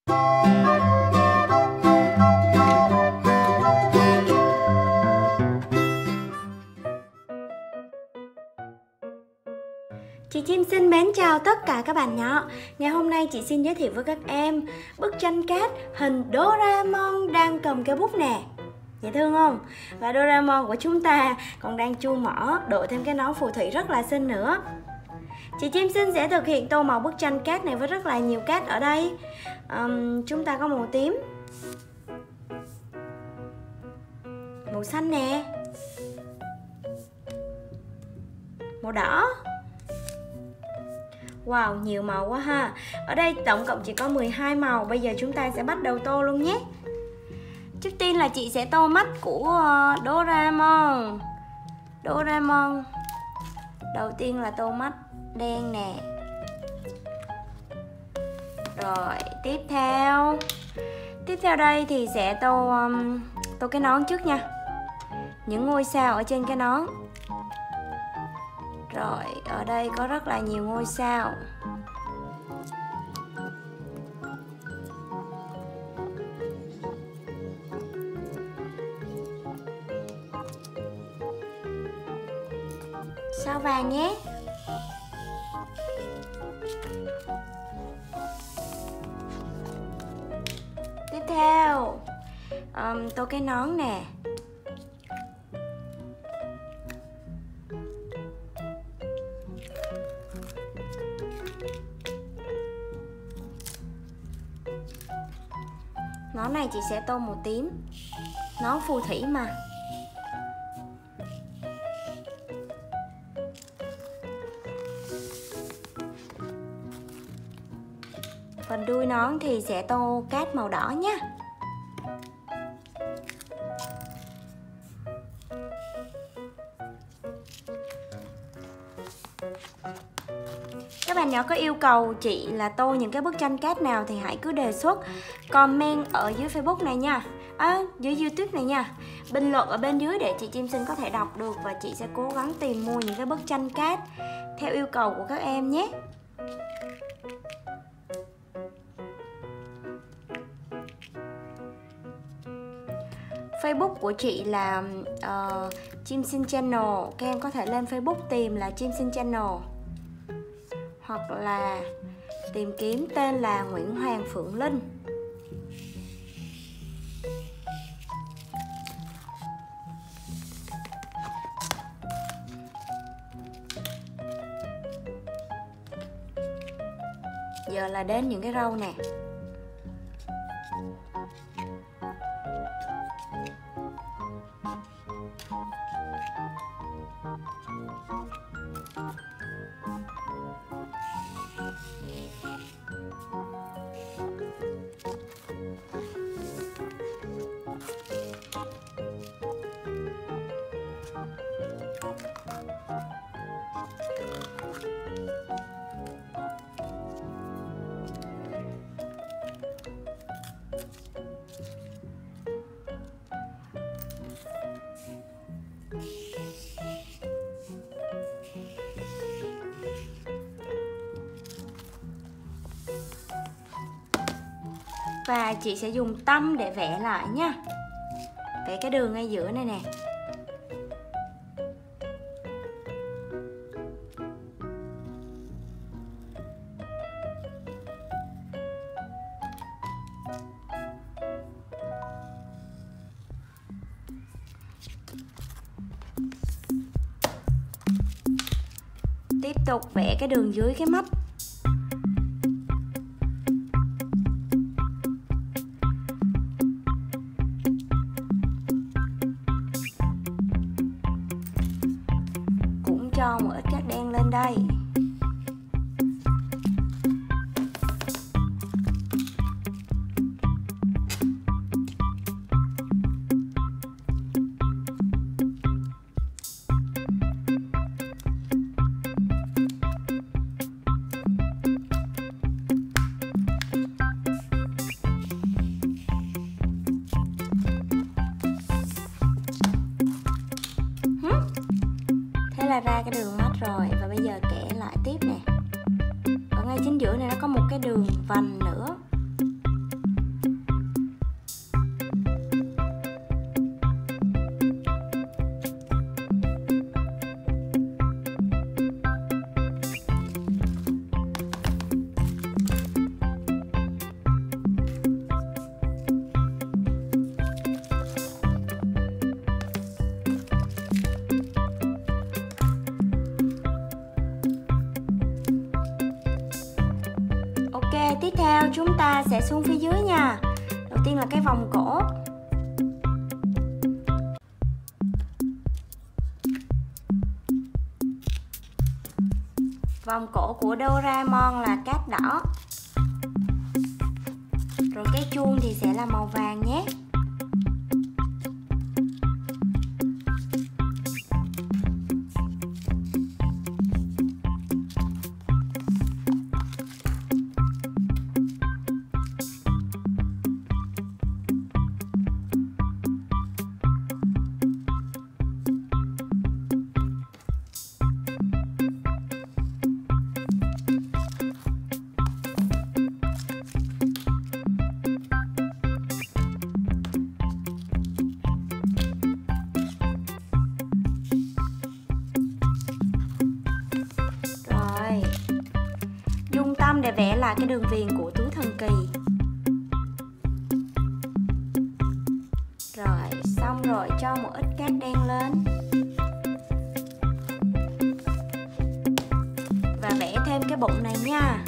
Chị Chim xin mến chào tất cả các bạn nhỏ. Ngày hôm nay chị xin giới thiệu với các em bức tranh cát hình Doraemon đang cầm cây bút nè. Dễ thương không? Và Doraemon của chúng ta còn đang chu mỏ, đội thêm cái nón phù thủy rất là xinh nữa. Chị Chim xin sẽ thực hiện tô màu bức tranh cát này với rất là nhiều cát ở đây. Chúng ta có màu tím, màu xanh nè, màu đỏ. Wow, nhiều màu quá ha. Ở đây tổng cộng chỉ có 12 màu. Bây giờ chúng ta sẽ bắt đầu tô luôn nhé. Trước tiên là chị sẽ tô mắt của Doraemon. Đầu tiên là tô mắt đen nè. Rồi, tiếp theo đây thì sẽ tô cái nón trước nha. Những ngôi sao ở trên cái nón. Rồi, ở đây có rất là nhiều ngôi sao. Sao vàng nhé. Tiếp theo, tô cái nón nè. Nón này chị sẽ tô màu tím. Nón phù thủy mà. Phần đuôi nón thì sẽ tô cát màu đỏ nhé. Các bạn nhỏ có yêu cầu chị là tô những cái bức tranh cát nào thì hãy cứ đề xuất comment ở dưới Facebook này nha, dưới YouTube này nha. Bình luận ở bên dưới để chị Chim Xin có thể đọc được và chị sẽ cố gắng tìm mua những cái bức tranh cát theo yêu cầu của các em nhé. Facebook của chị là Chim Xin Channel. Các em có thể lên Facebook tìm là Chim Xin Channel, hoặc là tìm kiếm tên là Nguyễn Hoàng Phượng Linh. Giờ là đến những cái râu nè. Và chị sẽ dùng tăm để vẽ lại nha. Vẽ cái đường ngay giữa này nè. Tiếp tục vẽ cái đường dưới cái mắt. Cũng cho một ít cát đen lên đây. Là ra cái đường mắt rồi. Và bây giờ kẻ lại tiếp nè. Ở ngay chính giữa này nó có một cái đường vành nữa. tiếp theo chúng ta sẽ xuống phía dưới nha. Đầu tiên là cái vòng cổ. Vòng cổ của Doraemon là cát đỏ. Rồi cái chuông thì sẽ là màu vàng nhé. Để vẽ lại cái đường viền của túi thần kỳ. Rồi, xong rồi cho một ít cát đen lên. Và vẽ thêm cái bụng này nha.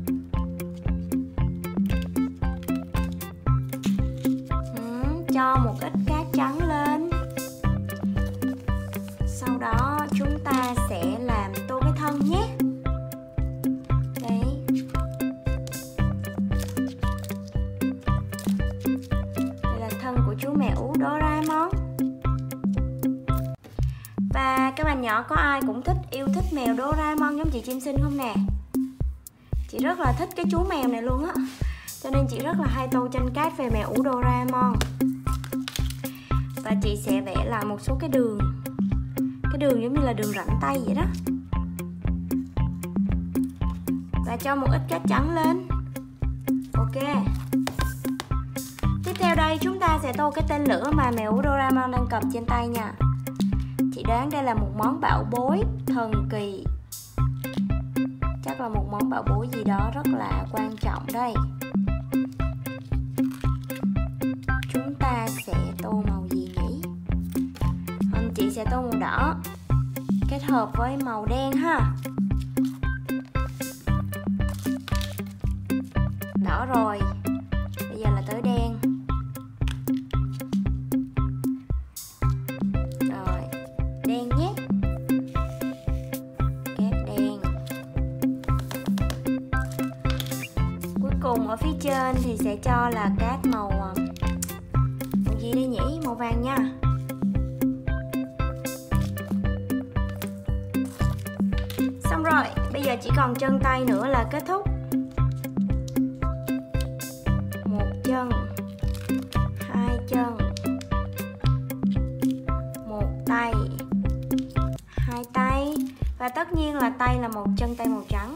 Cho một ít cát trắng lên. Sau đó chúng ta sẽ làm tô cái thân nhé. Chú mèo Doraemon. Và các bạn nhỏ có ai cũng yêu thích mèo Doraemon giống chị Chim Xinh không nè? Chị rất là thích cái chú mèo này luôn á, cho nên chị rất là hay tô tranh cát về mèo Doraemon. Và chị sẽ vẽ lại một số cái đường giống như là đường rãnh tay vậy đó. Và cho một ít cát trắng lên. Ok. Tiếp theo đây chúng ta sẽ tô cái tên lửa mà mèo Doraemon đang cầm trên tay nha. Chị đoán đây là một món bảo bối thần kỳ. Chắc là một món bảo bối gì đó rất là quan trọng đây. Chúng ta sẽ tô màu gì nhỉ? Chị sẽ tô màu đỏ kết hợp với màu đen ha. Đỏ rồi, bây giờ là tới đen. Cùng ở phía trên thì sẽ cho là cát màu gì đây nhỉ? Màu vàng nha. Xong rồi, bây giờ chỉ còn chân tay nữa là kết thúc. Một chân, hai chân, một tay, hai tay. Và tất nhiên là tay là một chân tay màu trắng.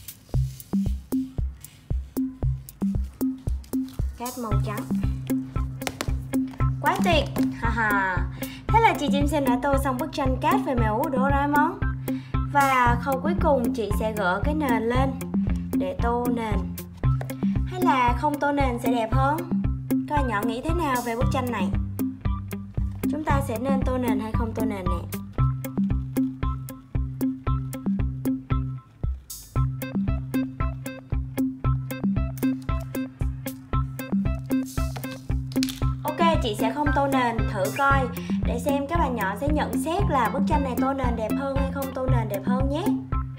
Cát màu trắng. Quá tuyệt. Thế là chị Chim Xinh đã tô xong bức tranh cát về mèo Doraemon. Và khâu cuối cùng chị sẽ gỡ cái nền lên để tô nền. Hay là không tô nền sẽ đẹp hơn? Các bạn nhỏ nghĩ thế nào về bức tranh này? Chúng ta sẽ nên tô nền hay không tô nền nè? Chị sẽ không tô nền, thử coi để xem các bạn nhỏ sẽ nhận xét là bức tranh này tô nền đẹp hơn hay không tô nền đẹp hơn nhé.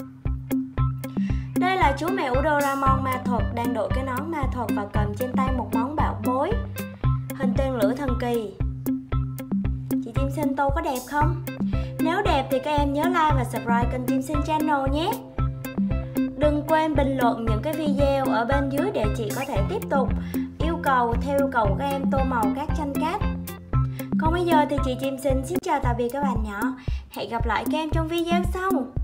Đây là chú mèo Doraemon ma thuật đang đội cái nón ma thuật và cầm trên tay một món bảo bối hình tên lửa thần kỳ. Chị Chim Xinh tô có đẹp không? Nếu đẹp thì các em nhớ like và subscribe kênh Chim Xinh Channel nhé. Đừng quên bình luận những cái video ở bên dưới để chị có thể tiếp tục theo yêu cầu các em tô màu các tranh cát. Còn bây giờ thì chị Chim Xinh xin chào tạm biệt các bạn nhỏ. Hẹn gặp lại các em trong video sau.